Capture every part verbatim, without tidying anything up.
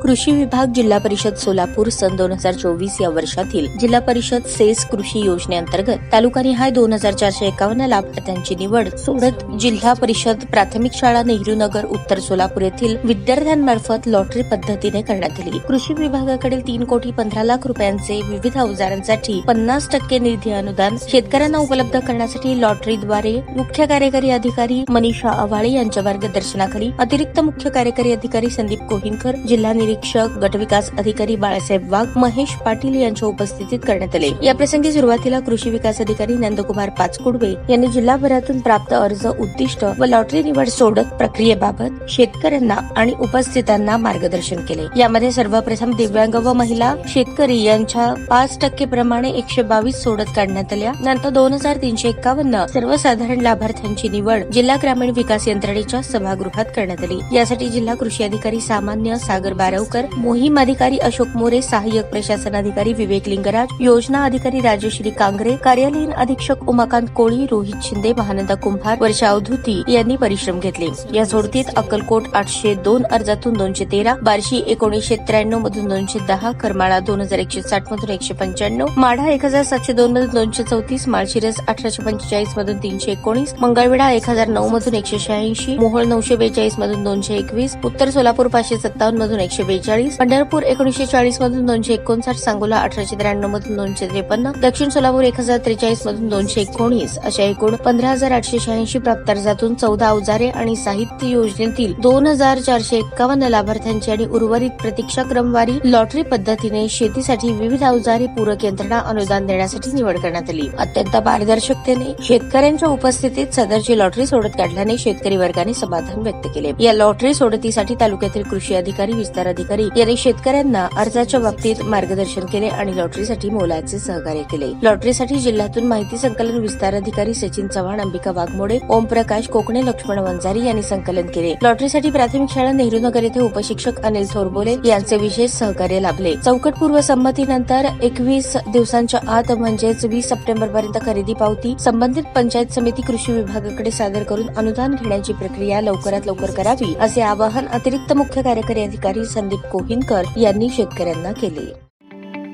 कृषी विभाग जिल्हा परिषद सोलापूर सन दोन हजार चोवीस या वर्षातील जिल्हा परिषद सेस कृषी योजनेअंतर्गत तालुकानिहाय दोन हजार चारशे एकावन्न लाभार्थ्यांची निवड सोडत जिल्हा परिषद प्राथमिक शाळा नेहरू नगर उत्तर सोलापूर येथील विद्यार्थ्यांमार्फत लॉटरी पद्धतीने करण्यात आली। कृषी विभागाकडील तीन कोटी पंधरा लाख रुपयांचे विविध अवजारांसाठी पन्नास टक्के निधी अनुदान शेतकऱ्यांना उपलब्ध करण्यासाठी लॉटरीद्वारे मुख्य कार्यकारी अधिकारी मनीषा आवाळे यांच्या मार्गदर्शनाखाली अतिरिक्त मुख्य कार्यकारी अधिकारी संदीप कोहिनकर, जिल्हा निरीक्षक गटविकास अधिकारी बाळासाहेब वाघ, महेश पाटील यांच्या उपस्थितीत करण्यात आले। या प्रसंगी सुरुवातीला कृषी विकास अधिकारी नंदकुमार पाचकुडवे यांनी जिल्हाभरातून प्राप्त अर्ज, उद्दिष्ट व लॉटरी निवड सोडत प्रक्रियेबाबत शेतकऱ्यांना आणि उपस्थितांना मार्गदर्शन केले। यामध्ये सर्वप्रथम दिव्यांग व महिला शेतकरी यांच्या पाच टक्के प्रमाणे एकशे बावीस सोडत काढण्यात आल्या। नंतर दोन हजार तीनशे एक्कावन्न सर्वसाधारण लाभार्थ्यांची निवड जिल्हा ग्रामीण विकास यंत्रणेच्या सभागृहात करण्यात आली। यासाठी जिल्हा कृषी अधिकारी सामान्य सागर बारवकर, मोहीम अधिकारी अशोक मोरे, सहाय्यक प्रशासन अधिकारी विवेक लिंगराज, योजना अधिकारी राजश्री कांगरे, कार्यालयीन अधीक्षक उमाकांत कोळी, रोहित शिंदे, महानंदा कुंभार, वर्षा अवधूती यांनी परिश्रम घेतले। या सोडतीत अक्कलकोट आठशे दोन अर्जातून दोनशे तेरा, बार्शी एकोणीसशे त्र्याण्णव मधून दोनशे दहा, करमाळा दोन हजार एकशे साठ मधून एकशे पंच्याण्णव, माढा एक हजार सातशे दोन मधून दोनशे चौतीस, माळशिरस अठराशे पंचेचाळीस मधून तीनशे एकोणीस, मंगळवेढा एक हजार नऊ मधून एकशे शहाऐंशी, मोहोळ नऊशे बेचाळीस मधून दोनशे एकवीस, उत्तर सोलापूर पाचशे सत्तावन्न मधून एकशे बेचाळीस, पंढरपूर एकोणीसशे चाळीस मधून दोनशे एकोणसाठ, सांगोला अठराशे त्र्याण्णव मधून दोनशे त्रेपन्न, दक्षिण सोलापूर एक हजार त्रेचाळीस मधून दोनशे एकोणीस अशा एकूण पंधरा हजार आठशे शहाऐंशी प्राप्त अर्जातून चौदा अवजारे आणि साहित्य योजनेतील दोन हजार चारशे एक्कावन्न लाभार्थ्यांची आणि उर्वरित प्रतीक्षा क्रमवारी लॉटरी पद्धतीने शेतीसाठी विविध अवजारे पूरक यंत्रणा अनुदान देण्यासाठी निवड करण्यात आली। अत्यंत पारदर्शकतेने शेतकऱ्यांच्या उपस्थितीत सदरची लॉटरी सोडत काढल्याने शेतकरी वर्गाने समाधान व्यक्त केले। या लॉटरी सोडतीसाठी तालुक्यातील कृषी अधिकारी, विस्तार अधिकारी यांनी शेतकऱ्यांना अर्जाच्या बाबतीत मार्गदर्शन केले आणि लॉटरीसाठी मोलाचे सहकार्य केले। लॉटरीसाठी जिल्ह्यातून माहिती संकलन विस्तार अधिकारी सचिन चव्हाण, अंबिका वाघमोडे, ओमप्रकाश कोकणे, लक्ष्मण वंजारी यांनी संकलन केले। लॉटरीसाठी प्राथमिक शाळा नेहरू नगर येथे उपशिक्षक अनिल थोरबोले यांचे विशेष सहकार्य लाभले। चौकटपूर्व संमतीनंतर एकवीस दिवसांच्या आत म्हणजेच वीस सप्टेंबर पर्यंत खरेदी पावती संबंधित पंचायत समिती कृषी विभागाकडे सादर करून अनुदान घेण्याची प्रक्रिया लवकरात लवकर करावी असे आवाहन अतिरिक्त मुख्य कार्यकारी अधिकारी संदीप कोहिनकर यांनी शेतकऱ्यांना केले।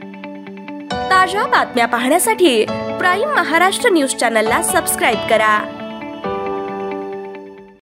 ताज्या बातम्या पाहण्यासाठी प्राईम महाराष्ट्र न्यूज चॅनलला सबस्क्राईब करा।